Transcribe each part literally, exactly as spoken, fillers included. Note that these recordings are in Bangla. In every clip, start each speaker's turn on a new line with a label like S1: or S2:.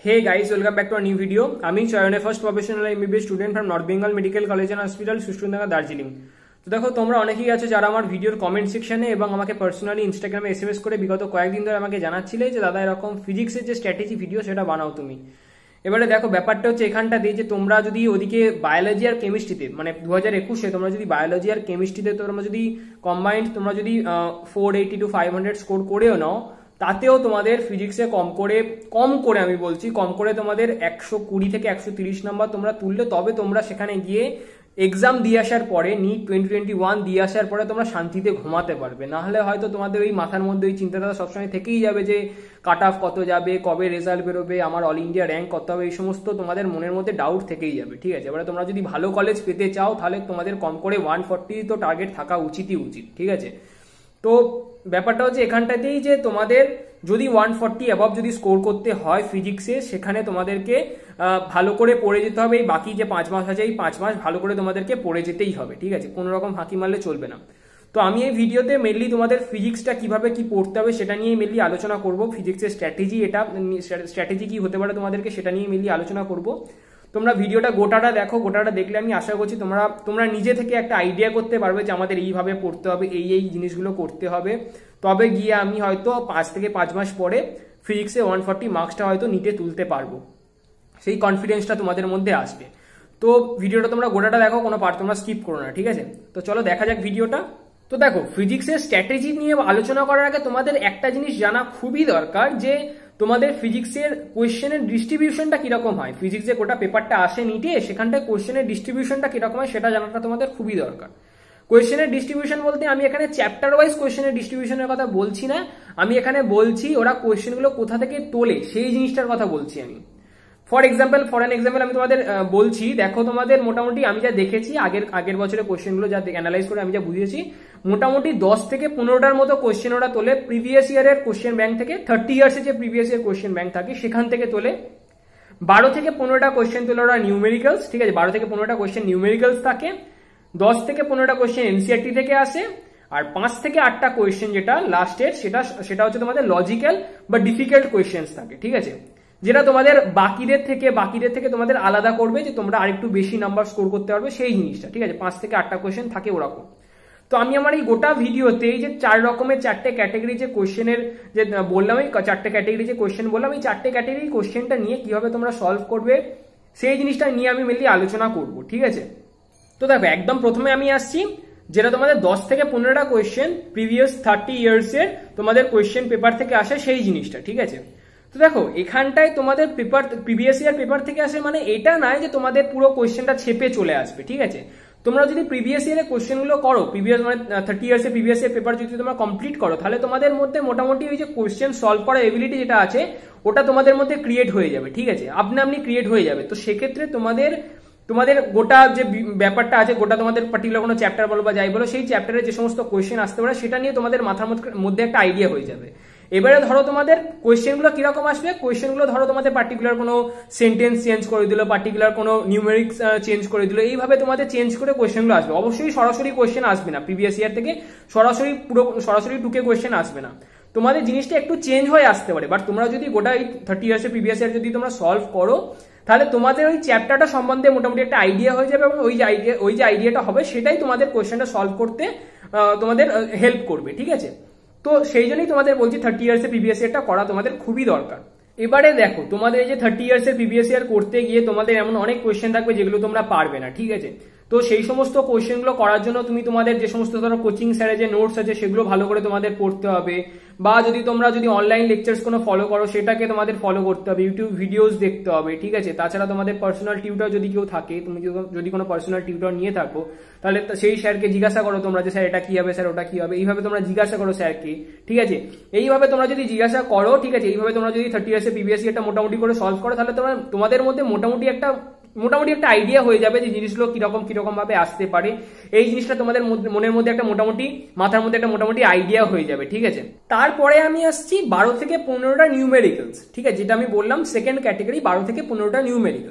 S1: Hey guys, welcome back to a new video. আমি চয়নের first professional MBBS student from North Bengal Medical College and Hospital Sushrutanagar Darjeeling. তো দেখো, তোমরা অনেকেই আছো যারা আমার ভিডিওর কমেন্ট সেকশনে এবং আমাকে পার্সোনালি ইনস্টাগ্রামে এসএমএস করে বিগত কয়েকদিন ধরে আমাকে জানাচ্ছিলে যে দাদা এরকম ফিজিক্সের যে স্ট্র্যাটেজি ভিডিও সেটা বানাও তুমি। এবারে দেখো, ব্যাপারটা হচ্ছে এখানটা দিয়ে যে তোমরা যদি ওদিকে বায়োলজি আর কেমিস্ট্রিতে মানে দু হাজার একুশে তোমরা যদি বায়োলজি আর কেমিস্ট্রিতে তোমরা যদি কম্বাইন্ড তোমরা যদি four eighty to five hundred score করেও নাও, তাতেও তোমাদের ফিজিক্সে কম করে কম করে আমি বলছি কম করে তোমাদের একশো কুড়ি থেকে একশো তিরিশ নাম্বার তোমরা তুললে তবে তোমরা সেখানে গিয়ে এক্সাম দিয়ে আসার পরে নিট টোয়েন্টি টোয়েন্টি ওয়ান দিয়ে আসার পরে তোমরা শান্তিতে ঘুমাতে পারবে। না হলে হয়তো তোমাদের ওই মাথার মধ্যে ওই চিন্তাটা সবসময় থেকেই যাবে যে কাট অফ কত যাবে, কবে রেজাল্ট বেরোবে, আমার অল ইন্ডিয়া র্যাঙ্ক কত হবে, এই সমস্ত তোমাদের মনের মধ্যে ডাউট থেকেই যাবে। ঠিক আছে, এবারে তোমরা যদি ভালো কলেজ পেতে চাও তাহলে তোমাদের কম করে ওয়ান ফর্টি তো টার্গেট থাকা উচিতই উচিত। ঠিক আছে, তো ব্যাপারটা হচ্ছে এখানটাতেই যে তোমাদের যদি ওয়ান ফর্টি অ্যাবভ যদি স্কোর করতে হয় ফিজিক্সে, সেখানে তোমাদেরকে ভালো করে পড়ে যেতে হবে। এই বাকি যে পাঁচ মাস আছে এই পাঁচ মাস ভালো করে তোমাদেরকে পড়ে যেতেই হবে। ঠিক আছে, কোনো রকম ফাঁকি মারলে চলবে না। তো আমি এই ভিডিওতে মেনলি তোমাদের ফিজিক্সটা কিভাবে কি পড়তে হবে সেটা নিয়ে মেনলি আলোচনা করব। ফিজিক্সের স্ট্র্যাটেজি এটা স্ট্র্যাটেজি কি হতে পারে তোমাদেরকে সেটা নিয়ে মেনলি আলোচনা করব। তোমরা ভিডিওটা গোটাটা দেখো, গোটাটা দেখলে আমি আশা করছি তোমরা তোমরা নিজে থেকে একটা আইডিয়া করতে পারবে যে আমাদের এইভাবে পড়তে হবে, এই এই জিনিসগুলো করতে হবে, তবে গিয়ে আমি হয়তো পাঁচ থেকে পাঁচ মাস পরে ফিজিক্সে ওয়ান ফর্টি মার্কসটা হয়তো নিটে তুলতে পারবো। সেই কনফিডেন্সটা তোমাদের মধ্যে আসবে। তো ভিডিওটা তোমরা গোটাটা দেখো, কোনো পার্ট তোমরা স্কিপ করো না। ঠিক আছে, তো চলো দেখা যাক ভিডিওটা। তো দেখো, ফিজিক্সের স্ট্র্যাটেজি নিয়ে আলোচনা করার আগে তোমাদের একটা জিনিস জানা খুবই দরকার যে তোমাদের ফিজিক্সের কোয়েশ্চেনের ডিস্ট্রিবিউশনটা কিরকম হয়। ফিজিক্সে গোটা পেপারটা আসে নিটে, সেখানটায় কোয়েশ্চেনের ডিস্ট্রিবিউশনটা কিরকম হয় সেটা জানাটা তোমাদের খুবই দরকার। কোয়েশ্চেনের ডিস্ট্রিবিউশন বলতে আমি এখানে চ্যাপ্টার ওয়াইজ কোয়েশ্চেনের ডিস্ট্রিবিউশনের কথা বলছি না, আমি এখানে বলছি ওরা কোয়েশ্চেনগুলো কোথা থেকে তোলে সেই জিনিসটার কথা বলছি আমি। For example for an example আমি তোমাদের বলছি, দেখো তোমাদের মোটামুটি আমি যা দেখেছি আগের আগের বছরের কোয়েশ্চেনগুলো যা অ্যানালাইজ করে আমি যা বুঝিয়েছি, মোটামুটি দশ থেকে পনেরোটার মতো কোয়েশ্চেন ওরা তোলে প্রিভিয়াস ইয়ারের কোয়েশ্চেন ব্যাংক থেকে। থার্টি ইয়ার্সের যে প্রিভিয়াস ইয়ার কোয়েশ্চেন ব্যাংক থাকে সেখান থেকে তোলে। বারো থেকে পনেরোটা কোয়েশ্চেন তোলে ওরা নিউমেরিক্যালস। ঠিক আছে, বারো থেকে পনেরোটা কোয়েশ্চেন নিউমেরিক্যালস থাকে। দশ থেকে পনেরোটা কোয়েশ্চেন এনসিআরটি থেকে আসে। আর পাঁচ থেকে আটটা কোয়েশ্চেন যেটা লাস্টের সেটা সেটা হচ্ছে তোমাদের লজিক্যাল বা ডিফিকাল্ট কোয়েশ্চেন থাকে। ঠিক আছে, যেটা তোমাদের বাকিদের থেকে বাকিদের থেকে তোমাদের আলাদা করবে যে তোমরা আরেকটু বেশি নাম্বার স্কোর করতে পারবে সেই জিনিসটা। ঠিক আছে, পাঁচ থেকে আটটা কোয়েশ্চেন থাকে ওরকম। তো আমি আমার এই গোটা ভিডিওতে এই যে চার রকমের চারটে ক্যাটাগরি যে কোয়েশ্চেনের যে বললাম, এই চারটে ক্যাটাগরি যে কোয়েশ্চেন বললাম, এই চারটে ক্যাটাগরি কোয়েশ্চেনটা নিয়ে কিভাবে তোমরা সলভ করবে সেই জিনিসটা নিয়ে আমি মেনলি আলোচনা করব। ঠিক আছে, তো দেখো একদম প্রথমে আমি আসছি যেটা তোমাদের দশ থেকে পনেরোটা কোয়েশ্চেন প্রিভিয়াস থার্টি ইয়ার্স এর তোমাদের কোয়েশ্চেন পেপার থেকে আসে সেই জিনিসটা। ঠিক আছে, তো দেখো এখানটায় তোমাদের পেপার প্রিভিয়াস ইয়ার পেপার থেকে আসে মানে এটা নয় যে তোমাদের পুরো কোয়েশ্চেনটা ছেপে চলে আসবে। ঠিক আছে, তোমরা যদি প্রিভিয়াস ইয়ারের কোয়েশ্চেনগুলো করো, প্রিভিয়াস মানে থার্টি ইয়ার্স এর প্রিভিয়াস ইয়ার পেপার যদি তোমরা কমপ্লিট করো, তাহলে তোমাদের মধ্যে মোটামুটি ওই যে কোয়েশ্চেন সলভ করার এবিলিটি যেটা আছে ওটা তোমাদের মধ্যে ক্রিয়েট হয়ে যাবে। ঠিক আছে, আপনি আপনি ক্রিয়েট হয়ে যাবে। তো সেক্ষেত্রে তোমাদের তোমাদের গোটা যে ব্যাপারটা আছে, গোটা তোমাদের পার্টিকুলার কোনো চ্যাপ্টার বলো বা যাই বলো, সেই চ্যাপ্টারে যে সমস্ত কোয়েশ্চেন আসতে পারে সেটা নিয়ে তোমাদের মাথার মধ্যে একটা আইডিয়া হয়ে যাবে। এবারে ধরো তোমাদের কোয়েশ্চেনগুলো কিরকম আসবে, কোয়েশ্চেনগুলো ধরো তোমাদের পার্টিকুলার কোনো সেন্টেন্স চেঞ্জ করে দিল, পার্টিকুলার কোনো নিউমেরিক্স চেঞ্জ করে দিল, এইভাবে তোমাদের চেঞ্জ করে কোয়েশ্চেনগুলো আসবে। অবশ্যই সরাসরি কোয়েশ্চেন আসবে না, প্রিভিয়াস ইয়ার থেকে সরাসরি পুরো সরাসরি টুকে কোয়েশ্চেন আসবে না, তোমাদের জিনিসটা একটু চেঞ্জ হয়ে আসতে পারে। বাট তোমরা যদি গোটা এই থার্টি ইয়ার্সের প্রিভিয়াস ইয়ার যদি তোমরা সলভ করো, তাহলে তোমাদের ওই চ্যাপ্টারটা সম্বন্ধে মোটামুটি একটা আইডিয়া হয়ে যাবে এবং ওই যে আইডিয়া ওই যে আইডিয়াটা হবে সেটাই তোমাদের কোয়েশ্চেনটা সলভ করতে তোমাদের হেল্প করবে। ঠিক আছে, তো সেই জন্যই তোমাদের বলছি থার্টি ইয়ার্স এর প্রিভিয়াস ইয়ারটা করা তোমাদের খুবই দরকার। এবারে দেখো, তোমাদের এই যে থার্টি ইয়ার্স এর প্রিভিয়াস ইয়ার করতে গিয়ে তোমাদের এমন অনেক কোয়েশ্চেন থাকবে যেগুলো তোমরা পারবে না। ঠিক আছে, তো সেই সমস্ত কোয়েশ্চেনগুলো করার জন্য তুমি তোমাদের যে সমস্ত ধরো কোচিং স্যারের যে নোটস আছে সেগুলো ভালো করে তোমাদের পড়তে হবে, বা যদি তোমরা যদি অনলাইন লেকচার্স কোনো ফলো করো সেটাকে তোমাদের ফলো করতে হবে, ইউটিউব ভিডিওস দেখতে হবে। ঠিক আছে, তাছাড়া তোমাদের পার্সোনাল টিউটর যদি কেউ থাকে, তুমি যদি কোনো পার্সোনাল টিউটর নিয়ে থাকো তাহলে সেই স্যারকে জিজ্ঞাসা করো তোমরা যে স্যার এটা কি হবে, স্যার ওটা কি হবে, এইভাবে তোমরা জিজ্ঞাসা করো স্যারকে। ঠিক আছে, এইভাবে তোমরা যদি জিজ্ঞাসা করো, ঠিক আছে, এইভাবে তোমরা যদি থার্টি ইয়ার্সের প্রিভিয়াস ইয়ারটা মোটামুটি করে সলভ করো, তাহলে তোমরা তোমাদের মধ্যে মোটামুটি একটা মোটামুটি একটা আইডিয়া হয়ে যাবে যে জিনিসগুলো কিরকম কিরকম ভাবে আসতে পারে। এই জিনিসটা তোমাদের মনের মধ্যে একটা মোটামুটি মাথার মধ্যে একটা মোটামুটি আইডিয়া হয়ে যাবে। ঠিক আছে, তারপরে আমি আসছি বারো থেকে পনেরোটা নিউমেরিক্যালস। ঠিক আছে, যেটা আমি বললাম সেকেন্ড ক্যাটাগরি, বারো থেকে পনেরোটা নিউমেরিক্যালস।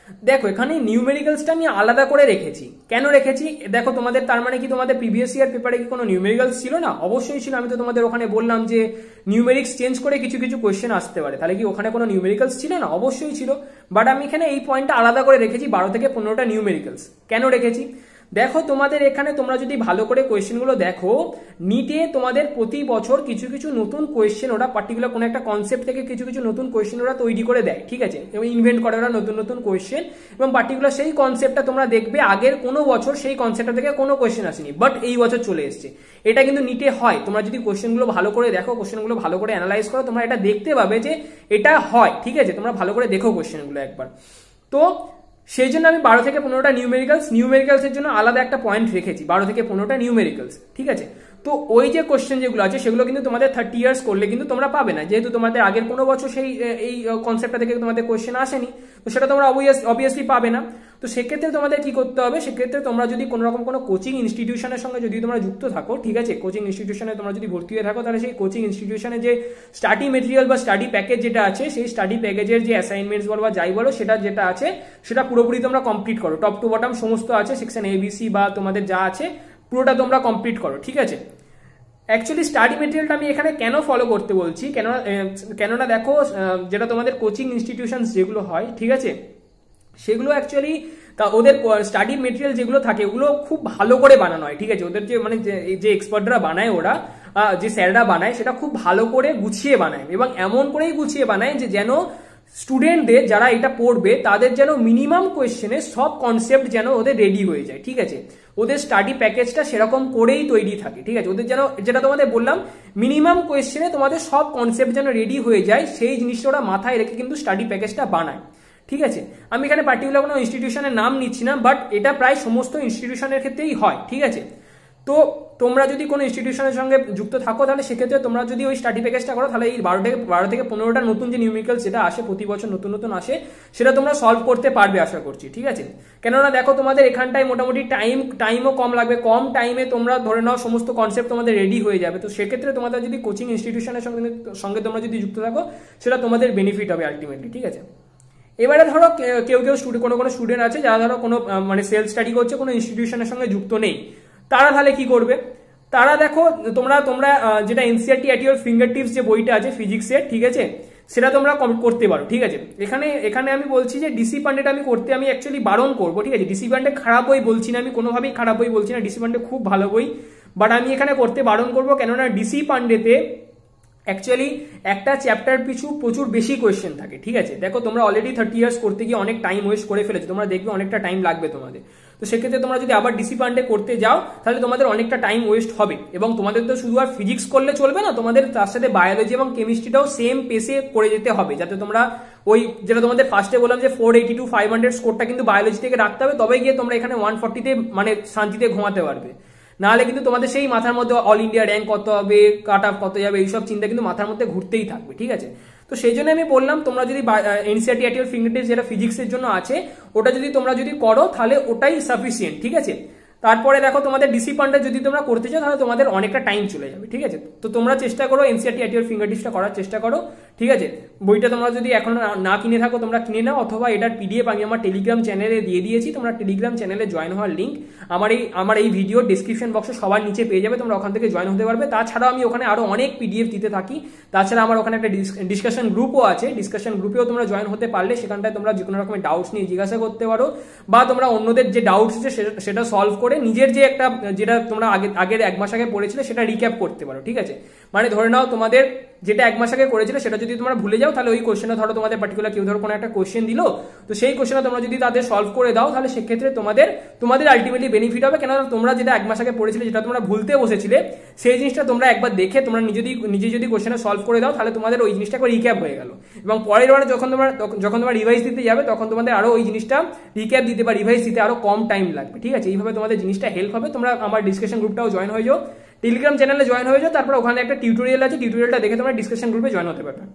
S1: দেখো এখানে নিউমেরিক্যালসটা আমি আলাদা করে রেখেছি। কেন রেখেছি দেখো, তোমাদের তার মানে কি তোমাদের প্রিভিয়াস ইয়ার পেপারে কি কোনো নিউমেরিক্যালস ছিল না? অবশ্যই ছিল। আমি তো তোমাদের ওখানে বললাম যে নিউমেরিক্স চেঞ্জ করে কিছু কিছু কোয়েশ্চেন আসতে পারে, তাহলে কি ওখানে কোনো নিউমেরিক্যালস ছিল না? অবশ্যই ছিল। বাট আমি এখানে এই পয়েন্টটা আলাদা করে রেখেছি, বারো থেকে পনেরোটা নিউমেরিক্যালস। কেন রেখেছি দেখো, তোমাদের এখানে তোমরা যদি ভালো করে কোয়েশ্চেনগুলো দেখো, নিটে তোমাদের প্রতি বছর কিছু কিছু নতুন কোয়েশ্চেন ওরা পার্টিকুলার কোনো একটা কনসেপ্ট থেকে কিছু কিছু নতুন কোয়েশ্চেন ওরা তৈরি করে দেয়, ঠিক আছে, এবং ইনভেন্ট করে ওরা নতুন নতুন কোয়েশ্চেন, এবং পার্টিকুলার সেই কনসেপ্টটা তোমরা দেখবে আগের কোনো বছর সেই কনসেপ্টটা থেকে কোনো কোয়েশ্চেন আসেনি, বাট এই বছর চলে এসছে। এটা কিন্তু নিটে হয়। তোমরা যদি কোয়েশ্চেনগুলো ভালো করে দেখো, কোয়েশ্চেনগুলো ভালো করে অ্যানালাইজ করো, তোমরা এটা দেখতে পাবে যে এটা হয়, ঠিক আছে। তোমরা ভালো করে দেখো কোয়েশ্চেনগুলো একবার। তো সেই জন্য আমি বারো থেকে পনেরোটা নিউমেরিক্যালস নিউমেরিক্যালস এর জন্য আলাদা একটা পয়েন্ট রেখেছি, বারো থেকে পনেরোটা নিউমেরিক্যালস, ঠিক আছে। তো ওই যে কোশ্চেন যেগুলো আছে সেগুলো কিন্তু তোমাদের থার্টি ইয়ার্স করলে কিন্তু তোমরা পাবে না, যেহেতু তোমাদের আগের কোনো বছর সেই এই কনসেপ্টটা থেকে তোমাদের কোশ্চেন আসেনি, তো সেটা তোমরা অবভিয়াসলি পাবে না। তো সেক্ষেত্রে তোমাদের কি করতে হবে, সেক্ষেত্রে তোমরা যদি কোনো রকম কোনো কোচিং ইনস্টিটিউশনের সঙ্গে যদি তোমরা যুক্ত থাকো, ঠিক আছে, কোচিং ইনস্টিটিউশনে তোমরা যদি ভর্তি হয়ে থাকো, তাহলে সেই কোচিং ইনস্টিটিউশনে যে স্টাডি মেটেরিয়াল বা স্টাডি প্যাকেজ যেটা আছে, সেই স্টাডি প্যাকেজের যে অ্যাসাইনমেন্টস বলো বা যাই বলো, সেটা যেটা আছে সেটা পুরোপুরি তোমরা কমপ্লিট করো। টপ টু বটম সমস্ত আছে, সেকশন এবিসি বা তোমাদের যা আছে পুরোটা তোমরা কমপ্লিট করো, ঠিক আছে। অ্যাকচুয়ালি স্টাডি মেটেরিয়ালটা আমি এখানে কেন ফলো করতে বলছি, কেন কেননা দেখো যেটা তোমাদের কোচিং ইনস্টিটিউশন যেগুলো হয়, ঠিক আছে, সেগুলো অ্যাকচুয়ালি তা ওদের স্টাডি মেটেরিয়াল যেগুলো থাকে ওগুলো খুব ভালো করে বানানো হয়, ঠিক আছে। ওদের যে মানে যে এক্সপার্টরা বানায়, ওরা যে স্যাররা বানায়, সেটা খুব ভালো করে গুছিয়ে বানায়, এবং এমন করেই গুছিয়ে বানায় যে যেন স্টুডেন্টদের যারা এটা পড়বে তাদের যেন মিনিমাম কোয়েশ্চেনে সব কনসেপ্ট যেন ওদের রেডি হয়ে যায়, ঠিক আছে। ওদের স্টাডি প্যাকেজটা সেরকম করেই তৈরি থাকে, ঠিক আছে। ওদের যেন, যেটা তোমাদের বললাম, মিনিমাম কোয়েশ্চেনে তোমাদের সব কনসেপ্ট যেন রেডি হয়ে যায়, সেই জিনিসটা ওরা মাথায় রেখে কিন্তু স্টাডি প্যাকেজটা বানায়, ঠিক আছে। আমি এখানে পার্টিকুলার কোনো ইনস্টিটিউশনের নাম নিচ্ছি না, বাট এটা প্রায় সমস্ত ইনস্টিটিউশনের ক্ষেত্রেই হয়, ঠিক আছে। তো তোমরা যদি কোনো ইনস্টিটিউশনের সঙ্গে যুক্ত থাকো, তাহলে সেক্ষেত্রে তোমরা যদি ওই স্টাডি প্যাকেজটা করো, তাহলে এই বারো থেকে বারো থেকে পনেরোটা নতুন যে নিউমেরিক্যালস যেটা আসে প্রতি বছর নতুন নতুন আসে, সেটা তোমরা সলভ করতে পারবে আশা করছি, ঠিক আছে। কেননা দেখো তোমাদের এখানটায় মোটামুটি টাইম টাইমও কম লাগবে, কম টাইমে তোমরা ধরে নাও সমস্ত কনসেপ্ট তোমাদের রেডি হয়ে যাবে। তো সেক্ষেত্রে তোমাদের যদি কোচিং ইনস্টিটিউশনের সঙ্গে সঙ্গে তোমরা যদি যুক্ত থাকো, সেটা তোমাদের বেনিফিট হবে আলটিমেটলি, ঠিক আছে। এবারে ধরো কেউ কেউ স্টুডেন্ট কোনো কোনো স্টুডেন্ট আছে যারা ধরো কোনো মানে সেলফ স্টাডি করছে, কোনো ইনস্টিটিউশনের সঙ্গে যুক্ত নেই, তারা তাহলে কি করবে? তারা দেখো তোমরা তোমরা যেটা NCERT at your finger tips যে বইটা আছে ফিজিক্সের, ঠিক আছে, সেটা তোমরা করতে পারো, ঠিক আছে। এখানে এখানে আমি বলছি যে ডিসি পান্ডেটা আমি করতে আমি অ্যাকচুয়ালি বারণ করবো, ঠিক আছে। ডিসি পান্ডে খারাপ বই বলছি না, আমি কোনোভাবেই খারাপ বই বলছি না, ডিসি পান্ডে খুব ভালো বই, বাট আমি এখানে করতে বারণ করবো, কেননা ডিসি পান্ডেতে অ্যাকচুয়ালি একটা চ্যাপ্টার পিছু প্রচুর বেশি কোয়েশ্চেন থাকে, ঠিক আছে। দেখো তোমরা অলরেডি থার্টি ইয়ার্স করতে গিয়ে অনেক টাইম ওয়েস্ট করে ফেলেছো, তোমরা দেখবে অনেকটা টাইম লাগবে তোমাদের। তো সেক্ষেত্রে তোমরা যদি আবার ডিসি পান্ডে করতে যাও, তাহলে তোমাদের অনেকটা টাইম ওয়েস্ট হবে, এবং তোমাদের তো শুধু আর ফিজিক্স করলে চলবে না, তোমাদের তার সাথে বায়োলজি এবং কেমিস্ট্রিটাও সেম পেসে করে যেতে হবে, যাতে তোমরা ওই যেটা তোমাদের ফার্স্টে বললাম যে four eighty to five hundred স্কোরটা কিন্তু বায়োলজি থেকে রাখতে হবে, তবে গিয়ে তোমরা এখানে ওয়ান ফর্টিতে মানে শান্তিতে ঘুমাতে পারবে। নাহলে কিন্তু তোমাদের সেই মাথার মধ্যে অল ইন্ডিয়া র্যাঙ্ক কত হবে, কাট অফ কত যাবে, এইসব চিন্তা কিন্তু মাথার মধ্যে ঘুরতেই থাকবে, ঠিক আছে। তো সেই জন্য আমি বললাম তোমরা যদি এনসিইআরটি অ্যাট ইওর ফিঙ্গারটিপস যেটা ফিজিক্সের জন্য আছে, ওটা যদি তোমরা যদি করো তাহলে ওটাই সাফিসিয়েন্ট, ঠিক আছে। তারপরে দেখো তোমাদের ডিসি পান্ডে যদি তোমরা করতে চাও, তাহলে তোমাদের অনেকটা টাইম চলে যাবে, ঠিক আছে। তো তোমরা চেষ্টা করো এনসিইআরটি অ্যাট ইওর ফিঙ্গারটিপসটা করার চেষ্টা করো, ঠিক আছে। বইটা তোমরা যদি এখন না কিনে থাকো, তোমরা কিনে নাও, অথবা এটার পিডিএফ আমি আমার টেলিগ্রাম চ্যানেলে দিয়ে দিয়েছি, তোমরা টেলিগ্রাম চ্যানেলে জয়েন হওয়ার লিঙ্ক আমার এই আমার এই ভিডিও ডিসক্রিপশন বক্সে সবার নিচে পেয়ে যাবে, তোমরা ওখান থেকে জয়েন হতে পারবে। তাছাড়াও আমি ওখানে আরো অনেক পিডিএফ দিতে থাকি, তাছাড়া আমার ওখানে একটা ডিসকাশন গ্রুপও আছে, ডিসকাশন গ্রুপেও তোমরা জয়েন হতে পারলে সেখানটায় তোমরা যে কোনো রকমের ডাউটস নিয়ে জিজ্ঞাসা করতে পারো, বা তোমরা অন্যদের যে ডাউটস আছে সেটা সলভ করে নিজের যে একটা যেটা তোমরা আগে আগের এক মাস আগে পড়েছিলে সেটা রিক্যাপ করতে পারো, ঠিক আছে। মানে ধরে নাও তোমাদের যেটা এক মাস আগে করেছিলে সেটা যদি তোমরা ভুলে যাও, তাহলে ওই কোশ্চেনটা ধরো তোমাদের পার্টিকুলার কেউ ধরো কোনো একটা কোশ্চেন দিল, তো সেই কোশ্চেনটা তোমরা যদি তাদের সলভ করে দাও, তাহলে সেক্ষেত্রে তোমাদের তোমাদের আলটিমেটলি বেনিফিট হবে, কেন তোমরা যেটা এক মাস আগে পড়েছিলে, যেটা তোমরা ভুলতে বসেছিলে, সেই জিনিসটা তোমরা একবার দেখে তোমরা নিজে নিজে যদি কোশ্চেনটা সলভ করে দাও, তাহলে তোমাদের ওই জিনিসটা একবার রিক্যাপ হয়ে গেল, এবং পরের বারে যখন তোমরা যখন তোমরা রিভাইজ দিতে যাবে, তখন তোমাদের আরো ওই জিনিসটা রিক্যাপ দিতে বা রিভাইজ দিতে আরো কম টাইম লাগবে, ঠিক আছে। এইভাবে তোমাদের জিনিসটা হেল্প হবে। তোমরা আমার ডিসকাশন গ্রুপটাও জয়েন হয়ে যাও, টেলিগ্রাম চ্যানেলে জয়েন হয়ে যাও, তারপর ওখানে একটা টিউটোরিয়াল আছে, টিউটোরিয়ালটা দেখে তোমরা ডিসকাশন গ্রুপে জয়েন হতে পারবে।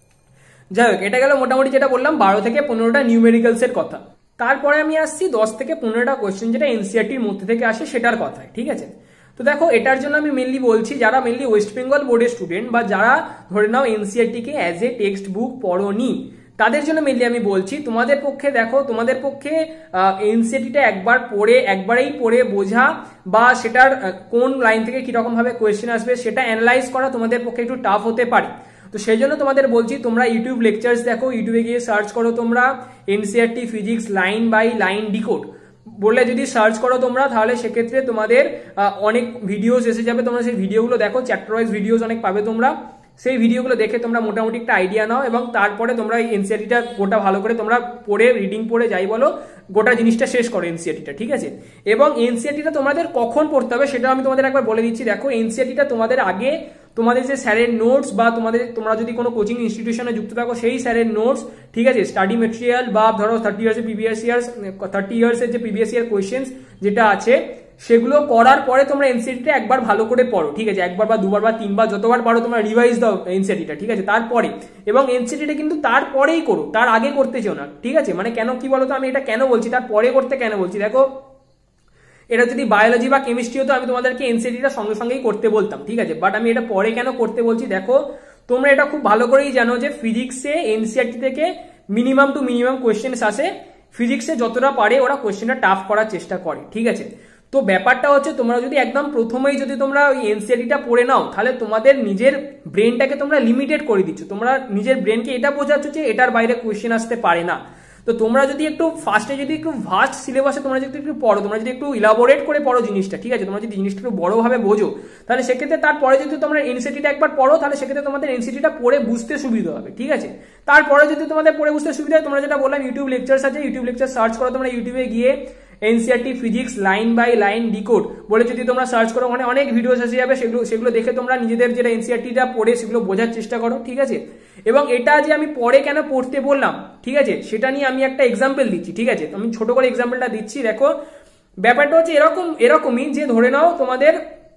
S1: যাই হোক, এটা গেল মোটামুটি যেটা বললাম বারো থেকে পনেরোটা নিউমেরিক্যালস এর কথা। তারপরে আমি আসছি দশ থেকে পনেরোটা কোয়েশ্চেন যেটা এনসিইআরটির মধ্যে থেকে আসে সেটার কথায়, ঠিক আছে। তো দেখো এটার জন্য আমি মেনলি বলছি যারা মেনলি ওয়েস্ট বেঙ্গল বোর্ডের স্টুডেন্ট, বা যারা ধরে নাও এনসিইআরটি কে অ্যাজ এ টেক্সট বুক পড়োনি, তাদের জন্য মেনলি আমি বলছি। তোমাদের পক্ষে দেখো, তোমাদের পক্ষে এনসিইআরটিটা একবার পড়ে একবারেই পড়ে বোঝা বা সেটার কোন লাইন থেকে কিরকম ভাবে কোয়েশ্চেন আসবে সেটা অ্যানালাইজ করা তোমাদের পক্ষে একটু টাফ হতে পারে। তো সেই জন্য তোমাদের বলছি তোমরা ইউটিউব লেকচার্স দেখো, ইউটিউবে গিয়ে সার্চ করো তোমরা NCERT physics line by line decode বলে যদি সার্চ করো তোমরা, তাহলে সেক্ষেত্রে তোমাদের অনেক ভিডিওস এসে যাবে। তোমরা সেই ভিডিওগুলো দেখো, চ্যাপ্টার ওয়াইজ ভিডিওস অনেক পাবে তোমরা। সেই ভিডিওগুলো দেখে তোমরা মোটামুটি একটা আইডিয়া নাও এবং তারপরে তোমরা এই এনসিইআরটিটা গোটা ভালো করে তোমরা পড়ে রিডিং পড়ে যাই বলো গোটা জিনিসটা শেষ করো এনসিইআরটিটা, ঠিক আছে। এবং এনসিইআরটিটা তোমাদের কখন পড়তে হবে সেটা আমি তোমাদের একবার বলে দিচ্ছি। দেখো এনসিইআরটিটা তোমাদের আগে তোমাদের যে স্যারের নোটস বা তোমাদের তোমরা যদি কোনো কোচিং ইনস্টিটিউশনে যুক্ত থাকো সেই স্যারের নোটস, ঠিক আছে, স্টাডি মেটেরিয়াল বা ধরো thirty years previous years thirty years এর যে প্রিভিয়াস ইয়ার কোয়েশ্চেন্স যেটা আছে সেগুলো করার পরে তোমরা এনসিইআরটিটা একবার ভালো করে পড়ো, ঠিক আছে। একবার বা দুবার বা তিনবার যতবার পারো তোমরা রিভাইজ দাও এনসিইআরটিটা, ঠিক আছে। তারপরে এবং এনসিইআরটিটা কিন্তু তারপরেই করো, তার আগে করতে চাও না, ঠিক আছে। মানে কেন কি বলতো, আমি এটা কেন বলছি তারপরে করতে কেন বলছি, দেখো এটা যদি বায়োলজি বা কেমিস্ট্রি হতো আমি তোমাদেরকে এনসিইআরটিটা সঙ্গে সঙ্গেই করতে বলতাম, ঠিক আছে। বাট আমি এটা পরে কেন করতে বলছি, দেখো তোমরা এটা খুব ভালো করেই জানো যে ফিজিক্সে এনসিইআরটি থেকে মিনিমাম টু মিনিমাম কোয়েশ্চেন্স আসে। ফিজিক্সে যতটা পারে ওরা কোয়েশ্চেনটা টাফ করার চেষ্টা করে, ঠিক আছে। তো ব্যাপারটা হচ্ছে তোমরা যদি একদম প্রথমেই যদি তোমরা ওই এনসিইআরটিটা পড়ে নাও তাহলে তোমাদের নিজের ব্রেনটাকে তোমরা লিমিটেড করে দিচ্ছ। তোমরা নিজের ব্রেনকে এটা বোঝাচ্ছ যে এটার বাইরে কোয়েশ্চেন আসতে পারে না। তো তোমরা যদি একটু ফার্স্টে যদি একটু ভাস্ট সিলেবাসে তোমরা যদি একটু পড়ো, তোমরা যদি একটু ইলাবোরেট করে পড়ো জিনিসটা, ঠিক আছে, তোমরা যদি জিনিসটা একটু বড়ভাবে বোঝো তাহলে সেক্ষেত্রে তারপরে যদি তোমরা এনসিইআরটিটা একবার পড়ো তাহলে সেক্ষেত্রে তোমাদের এনসিইআরটিটা পড়ে বুঝতে সুবিধা হবে, ঠিক আছে। তারপরে যদি তোমাদের পড়ে বুঝতে সুবিধা হয়, তোমরা যেটা বললাম ইউটিউব লেকচার্স আছে, ইউটিউব লেকচার সার্চ করো তোমরা, ইউটিউবে গিয়ে NCERT physics line by line decode বলে যদি তোমরা সার্চ করো মানে অনেক ভিডিওস এসে যাবে, সেগুলো সেগুলো দেখে তোমরা নিজেদের যেটা এনসিইআরটিটা পড়ে সেগুলো বোঝার চেষ্টা করো, ঠিক আছে। এবং এটা যে আমি পরে কেন পড়তে বললাম, ঠিক আছে, সেটা নিয়ে আমি একটা এক্সাম্পল দিচ্ছি, ঠিক আছে। আমি ছোট করে এক্সাম্পলটা দিচ্ছি। দেখো ব্যাপারটা হচ্ছে এরকম এরকমই যে ধরে নাও তোমাদের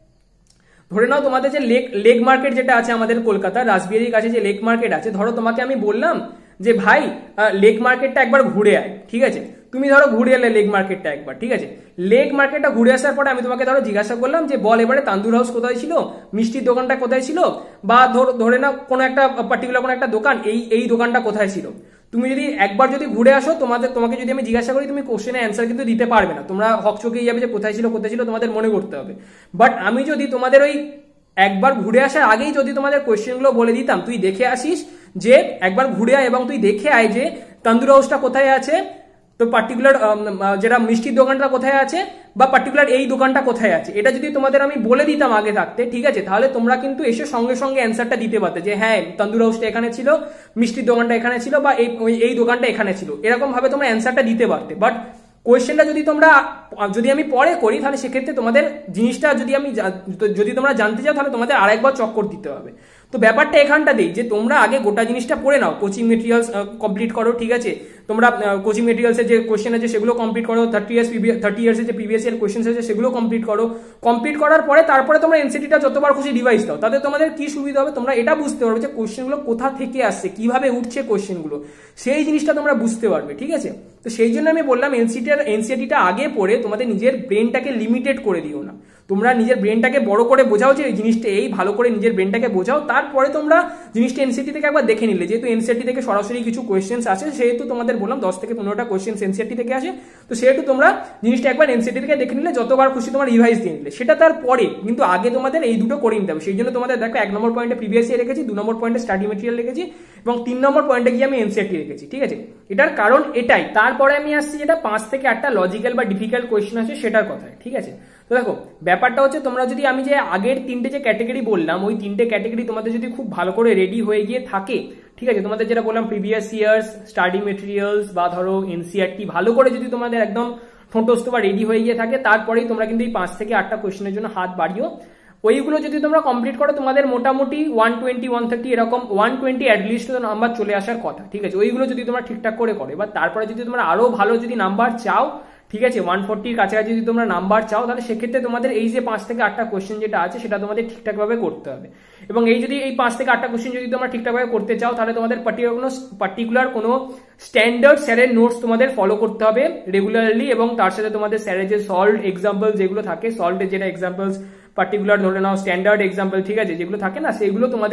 S1: ধরে নাও তোমাদের যে লেক লেক মার্কেট যেটা আছে আমাদের কলকাতা রাসবিহারির কাছে যে লেক মার্কেট আছে, ধরো তোমাকে আমি বললাম যে ভাই লেক মার্কেটটা একবার ঘুরে আয়, ঠিক আছে। তুমি ধরো ঘুরে এলে লেক মার্কেটটা একবার, ঠিক আছে। লেক মার্কেটটা ঘুরে আসার পরে আমি তোমাকে ধরো জিজ্ঞাসা করলাম যে বল এবারে তান্দুর হাউস কোথায় ছিল, মিষ্টির দোকানটা কোথায় ছিল, বা ধরে না কোনো একটা পার্টিকুলার কোনো একটা দোকান এই এই দোকানটা কোথায় ছিল। তুমি যদি একবার যদি ঘুরে আসো তোমাদের তোমাকে যদি আমি জিজ্ঞাসা করি তুমি কোশ্চেনের অ্যান্সার কিন্তু দিতে পারবে না, তোমরা হকচকিয়ে যাবে যে কোথায় ছিল কোথায় ছিল তোমাদের মনে করতে হবে। বাট আমি যদি তোমাদের ওই একবার ঘুরে আসার আগেই যদি তোমাদের কোয়েশ্চেনগুলো বলে দিতাম, তুই দেখে আসিস যে একবার ঘুরে আয় এবং তুই দেখে আয় যে তান্দুর হাউসটা কোথায় আছে, তো পার্টিকুলার যেটা মিষ্টির দোকানটা কোথায় আছে বা পার্টিকুলার এই দোকানটা কোথায় আছে, এটা যদি তোমাদের আমি বলে দিতাম আগে থাকতে, ঠিক আছে, তাহলে তোমরা কিন্তু এসে সঙ্গে সঙ্গে অ্যান্সারটা দিতে পারতে যে হ্যাঁ তান্দুর হাউসটা এখানে ছিল, মিষ্টির দোকানটা এখানে ছিল বা এই এই দোকানটা এখানে ছিল, এরকম ভাবে তোমরা অ্যান্সারটা দিতে পারতে। বাট কোয়েশ্চেনটা যদি তোমরা যদি আমি পরে করি তাহলে সেক্ষেত্রে তোমাদের জিনিসটা যদি আমি যদি তোমরা জানতে চাও তাহলে তোমাদের আরেকবার চক্কর দিতে হবে। তো ব্যাপারটা এখানটা দেই যে তোমরা আগে গোটা জিনিসটা পড়ে নাও, কোচিং মেটেরিয়ালস কমপ্লিট করো, ঠিক আছে। তোমরা কোচিং মেটেরিয়ালসের যে কোয়েশ্চেন আছে সেগুলো কমপ্লিট করো, থার্টি ইয়ার্স থার্টি ইয়ার্সের যে প্রিভিয়াস ইয়ার কোয়েশ্চেন আছে সেগুলো কমপ্লিট করো। কমপ্লিট করার পরে তারপরে তোমরা এনসিইআরটিটা যতবার খুশি রিভাইজ দাও, তাতে তোমাদের কি সুবিধা হবে, তোমরা এটা বুঝতে পারবে যে কোয়েশ্চেনগুলো কোথা থেকে আসছে, কিভাবে উঠছে কোয়েশ্চেনগুলো, সেই জিনিসটা তোমরা বুঝতে পারবে, ঠিক আছে। তো সেই জন্য আমি বললাম এনসিইআরটি এনসিইআরটিটা আগে পড়ে তোমাদের নিজের ব্রেনটাকে লিমিটেড করে দিও না, তোমরা নিজের ব্রেনটাকে বড় করে বোঝাও যে এই জিনিসটা এই ভালো করে নিজের ব্রেনটাকে বোঝাও। তারপরে তোমরা জিনিসটা এনসিইআরটি থেকে একবার দেখে নিলে, যেহেতু এনসিইআরটি থেকে সরাসরি কিছু কোয়েশ্চেন্স আসে, সেহেতু তোমাদের বললাম দশ থেকে পনেরোটা কোয়েশ্চেন্স এনসিইআরটি থেকে আসে, তো সেহেতু তোমরা জিনিসটা একবার এনসিইআরটি থেকে দেখে নিলে, যতবার খুশি তোমার রিভাইজ দিয়ে নিলে, সেটা তারপরে কিন্তু আগে তোমাদের এই দুটো করে নিতে হবে। সেই জন্য তোমাদের দেখো এক নম্বর পয়েন্টে প্রিভিয়াস ইয়ার রেখেছি, দু নম্বর পয়েন্টে স্টাডি মেটেরিয়াল রেখেছি এবং তিন নম্বর পয়েন্টে গিয়ে আমি এনসিইআরটি রেখেছি, ঠিক আছে। এটার কারণ এটাই। তারপরে আমি আসছি যেটা পাঁচ থেকে আটটা লজিক্যাল বা ডিফিকাল্ট কোয়েশ্চেন আছে সেটার কথায়, ঠিক আছে। তো দেখো ব্যাপারটা হচ্ছে তোমরা যদি আমি যে আগের তিনটে যে ক্যাটাগরি বললাম ওই তিনটে ক্যাটাগরি তোমাদের যদি খুব ভালো করে রেডি হয়ে গিয়ে থাকে, ঠিক আছে, তোমাদের যেটা বললাম প্রিভিয়াস ইয়ার্স, স্টাডি মেটেরিয়ালস বা ধরো এনসিইআরটি ভালো করে যদি তোমাদের একদম ঠোঁটস্থ বা রেডি হয়ে গিয়ে থাকে, তারপরেই তোমরা কিন্তু এই পাঁচ থেকে আটটা কোয়েশ্চেনের জন্য হাত বাড়িও। ওইগুলো যদি তোমরা কমপ্লিট করো তোমাদের মোটামুটি ওয়ান টোয়েন্টি ওয়ান থার্টি এরকম ওয়ান টোয়েন্টি অ্যাটলিস্ট নাম্বার চলে আসার কথা, ঠিক আছে। ওইগুলো যদি তোমরা ঠিকঠাক করে করো, এবার তারপরে যদি তোমরা আরো ভালো যদি নাম্বার চাও, ঠিক আছে, ওয়ান ফোরটির কাছাকাছি যদি তোমরা নাম্বার চাও, তাহলে সেক্ষেত্রে তোমাদের এই যে পাঁচ থেকে আটটা কোয়েশ্চেন যেটা আছে সেটা তোমাদের ঠিকঠাকভাবে করতে হবে। এবং এই যদি এই পাঁচ থেকে আটটা কোয়েশ্চেন যদি তোমরা ঠিকঠাকভাবে করতে চাও, তাহলে তোমাদের পার্টিকুলার কোনো পার্টিকুলার কোনো স্ট্যান্ডার্ড স্যারের নোটস তোমাদের ফলো করতে হবে রেগুলারলি, এবং তার সাথে তোমাদের স্যারের যে সলভড এক্সাম্পল যেগুলো থাকে, সলভড যেটা এক্সাম্পলস পার্টিকুলার ধরে নাও স্ট্যান্ডার্ড এক্সাম্পল, ঠিক আছে, যেগুলো থাকে না সেগুলো তোমাদের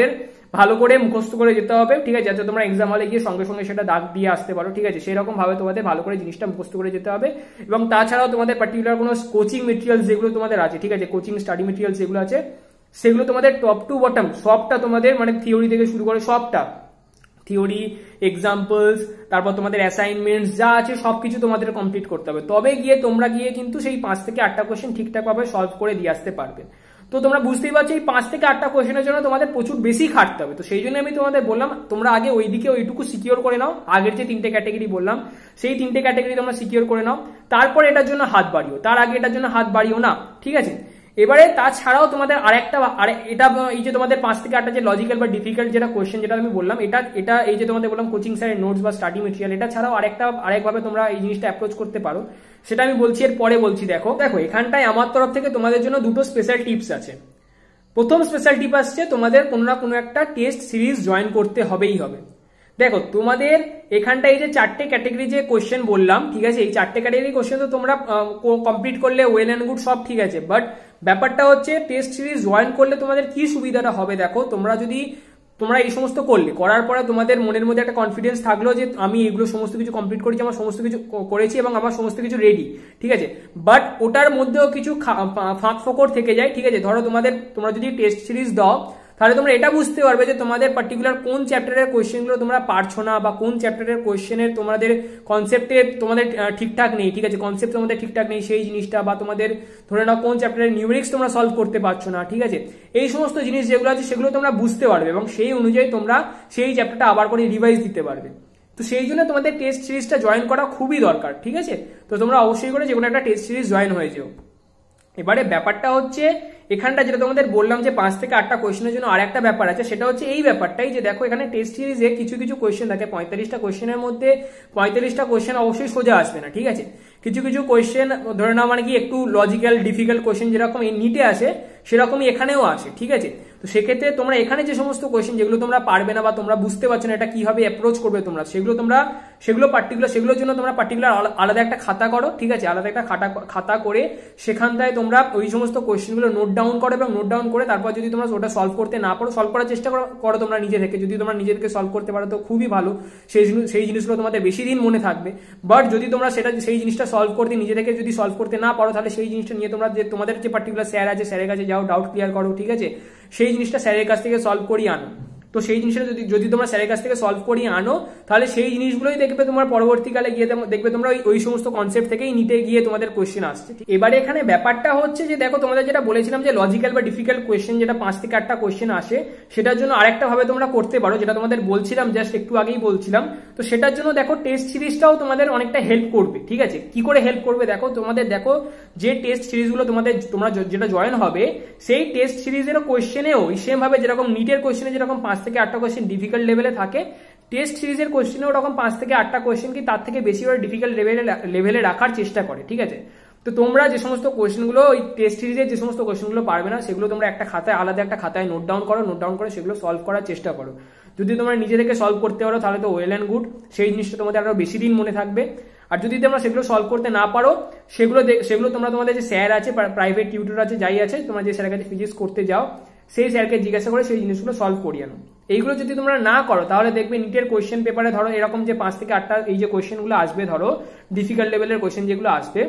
S1: ভালো করে মুখস্থ করে যেতে হবে, ঠিক আছে, যাতে তোমরা এক্সাম হলে গিয়ে সঙ্গে সঙ্গে সেটা দাগ দিয়ে আসতে পারো, ঠিক আছে, সেরকম ভাবে তোমাদের ভালো করে জিনিসটা মুখস্থ করে যেতে হবে। এবং তাছাড়াও তোমাদের পার্টিকুলার কোনো কোচিং মেটেরিয়ালস যেগুলো তোমাদের আছে, ঠিক আছে, কোচিং স্টাডি মেটেরিয়ালস যেগুলো আছে সেগুলো তোমাদের টপ টু বটম সবটা তোমাদের মানে থিওরি থেকে শুরু করে সবটা, থিওরি, এক্সাম্পলস, তারপর তোমাদের অ্যাসাইনমেন্টস যা আছে সবকিছু তোমাদের কমপ্লিট করতে হবে, তবে গিয়ে তোমরা গিয়ে কিন্তু সেই পাঁচ থেকে আটটা কোয়েশ্চেন ঠিকঠাক ভাবে সলভ করে দিয়ে আসতে পারবে। তো তোমরা বুঝতেই পারছো এই পাঁচ থেকে আটটা কোয়েশ্চেনের জন্য তোমাদের প্রচুর বেশি খাটতে হবে। তো সেই জন্য আমি তোমাদের বললাম তোমরা আগে ওইদিকে ওইটুকু সিকিওর করে নাও, আগের যে তিনটে ক্যাটাগরি বললাম সেই তিনটে ক্যাটাগরি তোমরা সিকিওর করে নাও, তারপর এটার জন্য হাত বাড়িও, তার আগে এটার জন্য হাত বাড়িও না, ঠিক আছে। এবারে তাছাড়াও তোমাদের আরেকটা আরে এটা এই যে তোমাদের পাঁচ থেকে আটটা যে লজিক্যাল বা ডিফিকাল্ট যেটা কোয়েশ্চেন যেটা আমি বললাম, এটা এটা এই যে তোমাদের বললাম কোচিং স্যারের নোটস বা স্টাডি মেটেরিয়াল, এটা ছাড়াও আরেকটা আরেকভাবে তোমরা এই জিনিসটা অ্যাপ্রোচ করতে পারো, সেটা আমি বলছি এর পরে বলছি। দেখো দেখো এখানটায় আমার তরফ থেকে তোমাদের জন্য দুটো স্পেশাল টিপস আছে। প্রথম স্পেশাল টিপ আসছে তোমাদের কোনো না কোনো একটা টেস্ট সিরিজ জয়েন করতে হবেই হবে। দেখো তোমাদের এখানটা এই যে চারটে ক্যাটাগরি যে কোয়েশ্চেন বললাম, ঠিক আছে, এই চারটে ক্যাটাগরি কোয়েশ্চেন তো তোমরা কমপ্লিট করলে ওয়েল অ্যান্ড গুড, সব ঠিক আছে, বাট ব্যাপারটা হচ্ছে টেস্ট সিরিজ জয়েন করলে তোমাদের কি সুবিধাটা হবে। দেখো তোমরা যদি তোমরা এই সমস্ত করলে, করার পরে তোমাদের মনের মধ্যে একটা কনফিডেন্স থাকলো যে আমি এগুলো সমস্ত কিছু কমপ্লিট করেছি, আমার সমস্ত কিছু করেছি এবং আমার সমস্ত কিছু রেডি, ঠিক আছে, বাট ওটার মধ্যেও কিছু ফাঁক ফোকর থেকে যায়, ঠিক আছে। ধরো তোমাদের তোমরা যদি টেস্ট সিরিজ দাও তাহলে তোমরা এটা বুঝতে পারবে যে তোমাদের পার্টিকুলার কোন চ্যাপ্টারের কোয়েশ্চেনগুলো তোমরা পারছো না, বা কোন চ্যাপ্টারের কোয়েশ্চেনের তোমাদের কনসেপ্টে তোমাদের ঠিকঠাক নেই, ঠিক আছে, কনসেপ্ট তোমাদের ঠিকঠাক নেই সেই জিনিসটা, বা তোমাদের ধরে নাও কোন চ্যাপ্টারের নিউমেরিক্স তোমরা সলভ করতে পারছো না, ঠিক আছে, এই সমস্ত জিনিস যেগুলো আছে সেগুলো তোমরা বুঝতে পারবে এবং সেই অনুযায়ী তোমরা সেই চ্যাপ্টারটা আবার করে রিভাইজ দিতে পারবে। তো সেই জন্য তোমাদের টেস্ট সিরিজটা জয়েন করা খুবই দরকার, ঠিক আছে। তো তোমরা অবশ্যই করে যে কোনো একটা টেস্ট সিরিজ জয়েন হয়ে যেও। এবারে ব্যাপারটা হচ্ছে এখানটা যেটা তোমাদের বললাম যে পাঁচ থেকে আটটা কোয়েশ্চেনের জন্য আর একটা ব্যাপার আছে, সেটা হচ্ছে এই ব্যাপারটাই যে দেখো এখানে টেস্ট সিরিজে কিছু কিছু কোয়েশ্চেন থাকে, পঁয়তাল্লিশটা কোয়েশ্চেনের মধ্যে পঁয়তাল্লিশটা কোয়েশ্চেন অবশ্যই সোজা আসবে না, ঠিক আছে, কিছু কিছু কোয়েশ্চেন ধরে নাও মানে কি একটু লজিক্যাল ডিফিকাল্ট কোয়েশ্চেন যেরকম এই নিটে আসে সেরকমই এখানেও আসে, ঠিক আছে। তো সেক্ষেত্রে তোমরা এখানে যে সমস্ত কোয়েশ্চেন যেগুলো তোমরা পারবে না বা তোমরা বুঝতে পারছো না এটা কিভাবে অ্যাপ্রোচ করবে তোমরা, সেগুলো তোমরা সেগুলো পার্টিকুলার সেগুলোর জন্য তোমরা পার্টিকুলার আলাদা একটা খাতা করো, ঠিক আছে, আলাদা একটা খাতা খাতা করে সেখানটায় তোমরা ওই সমস্ত কোয়েশ্চেনগুলো নোট ডাউন করো এবং নোট ডাউন করে তারপর যদি তোমরা ওটা সলভ করতে না পারো, সলভ করার চেষ্টা করো তোমরা নিজে থেকে, যদি তোমরা নিজে থেকে সলভ করতে পারো তো খুবই ভালো, সেই সেই জিনিসগুলো তোমাদের বেশি দিন মনে থাকবে। বাট যদি তোমরা সেটা সেই জিনিসটা সলভ করতে নিজে থেকে যদি সলভ করতে না পারো তাহলে সেই জিনিসটা নিয়ে তোমরা যে তোমাদের যে পার্টিকুলার স্যার আছে স্যারের কাছে যাও, ডাউট ক্লিয়ার করো, ঠিক আছে, সেই জিনিসটা স্যারের কাছ থেকে সলভ করিয়ে আনো। তো সেই জিনিসটা যদি যদি তোমরা স্যারের কাছ থেকে সলভ করিয়ে আনো তাহলে সেই জিনিসগুলোই দেখবে তোমার পরবর্তীকালে গিয়ে দেখবে তোমরা ওই ওই সমস্ত কনসেপ্ট থেকেই নিতে গিয়ে তোমাদের কোয়েশ্চেন আসছে। এবারে এখানে ব্যাপারটা হচ্ছে যে দেখো তোমাদের যেটা বলেছিলাম যে লজিক্যাল বা ডিফিকাল্ট কোয়েশ্চেন যেটা পাঁচ থেকে আটটা কোয়েশ্চেন আসে সেটার জন্য আরেকটা ভাবে তোমরা করতে পারো, যেটা তোমাদের বলছিলাম জাস্ট একটু আগেই বলছিলাম। তো সেটার জন্য দেখো টেস্ট সিরিজটাও তোমাদের অনেকটা হেল্প করবে, ঠিক আছে, কি করে হেল্প করবে দেখো তোমাদের দেখো যে টেস্ট সিরিজগুলো তোমাদের তোমরা যেটা জয়েন হবে সেই টেস্ট সিরিজের কোয়েশ্চেনেও সেম ভাবে যেরকম নিটের কোয়েশ্চেনে যেরকম পাঁচ থেকে আটটা কোয়েশ্চেন ডিফিকাল্ট লেভেলে থাকে, টেস্ট সিরিজের কোয়েশ্চেনেও ওরকম পাঁচ থেকে আটটা কোয়েশ্চেন কি তার থেকে বেশি ওরা ডিফিকাল্ট লেভেলে লেভেলে রাখার চেষ্টা করে, ঠিক আছে। তো তোমরা যে সমস্ত কোয়েশ্চেনগুলো ওই টেস্ট সিরিজের যে সমস্ত কোয়েশ্চেনগুলো পারবে না সেগুলো তোমরা একটা খাতায় আলাদা একটা খাতায় নোট ডাউন করো, নোট ডাউন করে সেগুলো সলভ করার চেষ্টা করো। যদি তোমরা নিজে থেকে সলভ করতে পারো তাহলে তো ওয়েল অ্যান্ড গুড, সেই জিনিসটা তোমাদের আরো বেশি দিন মনে থাকবে। আর যদি তোমরা সেগুলো সলভ করতে না পারো সেগুলো সেগুলো তোমরা তোমাদের যে স্যার আছে প্রাইভেট টিউটর আছে যাই আছে তোমরা যে স্যারের কাছে ফিজিক্স করতে যাও সেই স্যারকে জিজ্ঞাসা করে সেই জিনিসগুলো সলভ করিয়ে আনো। এইগুলো যদি তোমরা না করো তাহলে দেখবে নিটের কোয়েশ্চেন পেপারে ধরো এরকম যে পাঁচ থেকে আটটা এই যে কোয়েশ্চেনগুলো আসবে, ধরো ডিফিকাল্ট লেভেলের কোয়েশ্চেন যেগুলো আসবে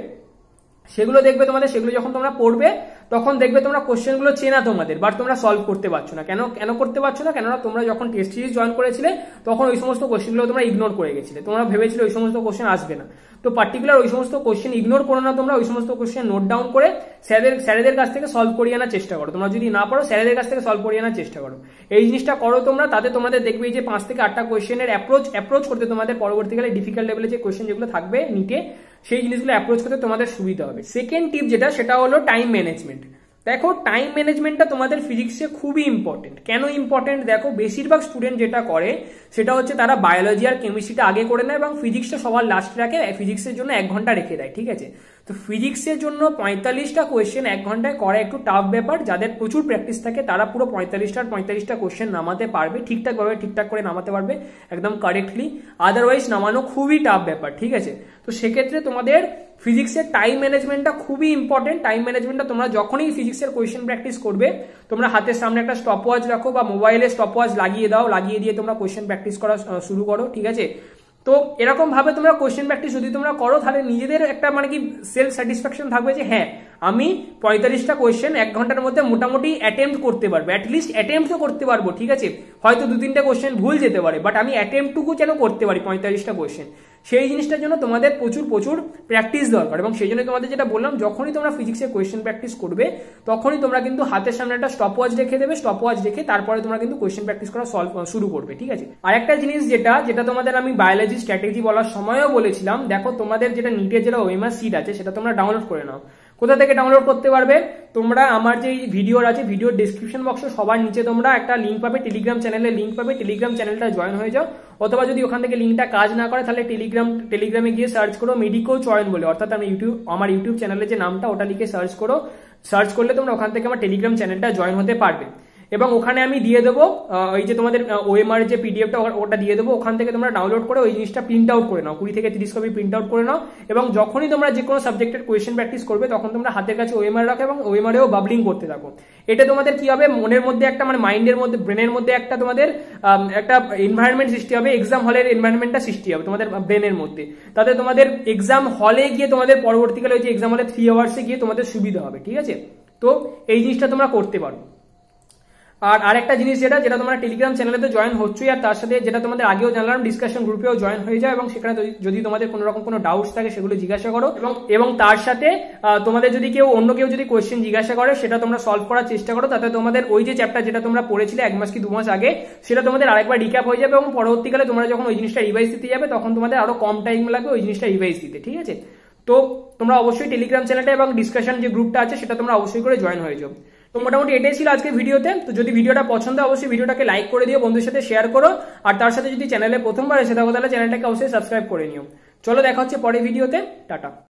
S1: সেগুলো দেখবে তোমাদের সেগুলো যখন তোমরা পড়বে তখন দেখবে তোমরা কোশ্চেনগুলো চেনা তোমাদের, বাট তোমরা সলভ করতে পারছো না। কেন কেন করতে পারছো না? কেননা তোমরা যখন টেস্ট সিরিজ জয়েন করেছিলে তখন ওই সমস্ত কোশ্চেনগুলো তোমরা ইগনোর করে গেছিলে, তোমরা ভেবেছিলে ওই সমস্ত কোশ্চেন আসবে না। তো পার্টিকুলার ওই সমস্ত কোশ্চেন ইগনোর করো না, তোমরা ওই সমস্ত কোশ্চেন নোট ডাউন করে স্যারেদের স্যারেদের কাছ থেকে সলভ করিয়ে আনার চেষ্টা করো। তোমরা যদি না পারো স্যারেদের কাছ থেকে সলভ করিয়ে আনার চেষ্টা করো। এই জিনিসটা করো তোমরা, তাতে তোমাদের দেখবে যে পাঁচ থেকে আটটা কোশ্চেনের অ্যাপ্রোচ অ্যাপ্রোচ করতে তোমাদের পরবর্তীকালে ডিফিকাল্ট লেভেলে যে কোশ্চেন যেগুলো থাকবে নিটে সেই জিনিসগুলো অ্যাপ্রোচ করতে তোমাদের সুবিধা হবে। সেকেন্ড টিপ যেটা সেটা হলো টাইম ম্যানেজমেন্ট। দেখো টাইম ম্যানেজমেন্টটা তোমাদের ফিজিক্সে খুবই ইম্পর্টেন্ট। কেন ইম্পর্টেন্ট? দেখো বেশিরভাগ স্টুডেন্ট যেটা করে সেটা হচ্ছে তারা বায়োলজি আর কেমিস্ট্রিটা আগে করে নেয় এবং ফিজিক্সটা সবার লাস্টে রাখে, ফিজিক্সের জন্য এক ঘন্টা রেখে দেয়, ঠিক আছে। তো ফিজিক্সের জন্য পঁয়তাল্লিশটা কোয়েশ্চেন এক ঘন্টায় করা একটু টাফ ব্যাপার। যাদের প্রচুর প্র্যাকটিস থাকে তারা পুরো পঁয়তাল্লিশটার পঁয়তাল্লিশটা কোয়েশ্চেন নামাতে পারবে, ঠিকঠাকভাবে ঠিকঠাক করে নামাতে পারবে একদম কারেক্টলি। আদারওয়াইজ নামানো খুবই টাফ ব্যাপার, ঠিক আছে। তো সেক্ষেত্রে তোমাদের ফিজিক্সের টাইম ম্যানেজমেন্টটা খুবই ইম্পর্টেন্ট। টাইম ম্যানেজমেন্টটা তোমরা যখনই ফিজিক্সের কোয়েশ্চেন প্র্যাকটিস করবে, তোমরা হাতের সামনে একটা স্টপ ওয়াচ রাখো বা মোবাইলে স্টপ ওয়াচ লাগিয়ে দাও, লাগিয়ে দিয়ে তোমরা কোয়েশ্চেন প্র্যাকটিস করা শুরু করো, ঠিক আছে। তো এরকম ভাবে তোমরা কোয়েশ্চেন প্র্যাকটিস যদি তোমরা করো, তাহলে নিজেদের একটা মানে কি সেলফ স্যাটিসফ্যাকশন থাকবে যে হ্যাঁ আমি পঁয়তাল্লিশটা কোয়েশ্চেন এক ঘন্টার মধ্যে মোটামুটি অ্যাটেম্প্ট করতে পারবো, অ্যাটলিস্ট অ্যাটেম্প্ট তো করতে পারবো, ঠিক আছে। হয়তো দু তিনটা কোয়েশ্চেন ভুল যেতে পারে, বাট আমি অ্যাটেম্পটুকু যেন করতে পারি পঁয়তাল্লিশটা কোয়েশ্চেন। সেই জিনিসটার জন্য তোমাদের প্রচুর প্রচুর প্র্যাকটিস দরকার, এবং সেই জন্য তোমাদের যেটা বললাম, যখনই তোমরা ফিজিক্সের কোয়েশ্চেন প্র্যাকটিস করবে তখনই তোমরা কিন্তু হাতের সামনে একটা স্টপ ওয়াচ রেখে দেবে, স্টপ ওয়াচ রেখে তারপরে তোমরা কিন্তু কোয়েশ্চেন প্র্যাকটিস করা সলভ শুরু করবে, ঠিক আছে। আর একটা জিনিস যেটা যেটা তোমাদের আমি বায়োলজি স্ট্র্যাটেজি বলার সময়ও বলেছিলাম, দেখো তোমাদের যেটা নিটের যেটা ওএমআর সিট আছে সেটা তোমরা ডাউনলোড করে নাও। কোথা থেকে ডাউনলোড করতে পারবে? তোমরা আমার যে ভিডিওর আছে, ভিডিওর ডিসক্রিপশন বক্সে সবার নিচে তোমরা একটা লিঙ্ক পাবে, টেলিগ্রাম চ্যানেলের লিঙ্ক পাবে, টেলিগ্রাম চ্যানেলটা জয়েন হয়ে যাও। অথবা যদি ওখান থেকে লিঙ্কটা কাজ না করে, তাহলে টেলিগ্রাম টেলিগ্রামে গিয়ে সার্চ করো মেডিকো চয়ন বলে, অর্থাৎ আমি ইউটিউব আমার ইউটিউব চ্যানেলের যে নামটা ওটা লিখে সার্চ করো। সার্চ করলে তোমরা ওখান থেকে আমার টেলিগ্রাম চ্যানেলটা জয়েন হতে পারবে, এবং ওখানে আমি দিয়ে দেবো ওই যে তোমাদের ওএমআর যে পিডিএফটা ওটা দিয়ে দেবো, ওখান থেকে তোমরা ডাউনলোড করে ওই জিনিসটা প্রিন্ট আউট করে নাও, কুড়ি থেকে তিরিশ কপি প্রিন্ট আউট করে নাও। এবং যখনই তোমরা যে কোনো সাবজেক্টের কোয়েশ্চেন প্র্যাকটিস করবে, তখন তোমরা হাতের কাছে ওএমআর রাখো এবং ওএমআরেও বাবলিং করতে থাকো। এটা তোমাদের কি হবে, মনের মধ্যে একটা মানে মাইন্ডের মধ্যে, ব্রেনের মধ্যে একটা তোমাদের একটা এনভায়রনমেন্ট সৃষ্টি হবে, এক্সাম হলের এনভায়রনমেন্টটা সৃষ্টি হবে তোমাদের ব্রেনের মধ্যে। তাতে তোমাদের এক্সাম হলে গিয়ে তোমাদের পরবর্তীকালে ওই যে এক্সাম হলে থ্রি আওয়ার্সে গিয়ে তোমাদের সুবিধা হবে, ঠিক আছে। তো এই জিনিসটা তোমরা করতে পারো। আর আরেকটা জিনিস যেটা যেটা তোমরা টেলিগ্রাম চ্যানেলে তো জয়েন হচ্ছই, আর তার সাথে যেটা তোমাদের আগেও জানলাম, ডিসকাশন গ্রুপেও জয়েন হয়ে যাও, এবং সেখানে যদি তোমাদের কোনো রকম কোনো ডাউটস থাকে সেগুলো জিজ্ঞাসা করো, এবং এবং তার সাথে তোমাদের যদি কেউ অন্য কেউ যদি কোয়েশ্চেন জিজ্ঞাসা করে সেটা তোমরা সলভ করার চেষ্টা করো, তাতে তোমাদের ওই যে চ্যাপ্টার যেটা তোমরা পড়েছিলে এক মাস কি দু মাস আগে, সেটা তোমাদের আরেকবার রিক্যাপ হয়ে যাবে, এবং পরবর্তীকালে তোমরা যখন ওই জিনিসটা রিভাইজ দিতে যাবে তখন তোমাদের আরো কম টাইম লাগবে ওই জিনিসটা রিভাইজ দিতে, ঠিক আছে। তো তোমরা অবশ্যই টেলিগ্রাম চ্যানেলটা এবং ডিসকাশন যে গ্রুপটা আছে সেটা তোমরা অবশ্যই করে জয়েন হয়ে যাও। তো মোটামুটি এটাই ছিল আজকে ভিডিওতে। তো যদি ভিডিওটা পছন্দ হয় অবশ্যই ভিডিওটাকে লাইক করে দিও, বন্ধুদের সাথে শেয়ার করো, আর তার সাথে যদি চ্যানেলে প্রথমবার এসে থাকো তাহলে চ্যানেলটাকে অবশ্যই সাবস্ক্রাইব করে নিও। চলো দেখা হচ্ছে পরের ভিডিওতে, টাটা।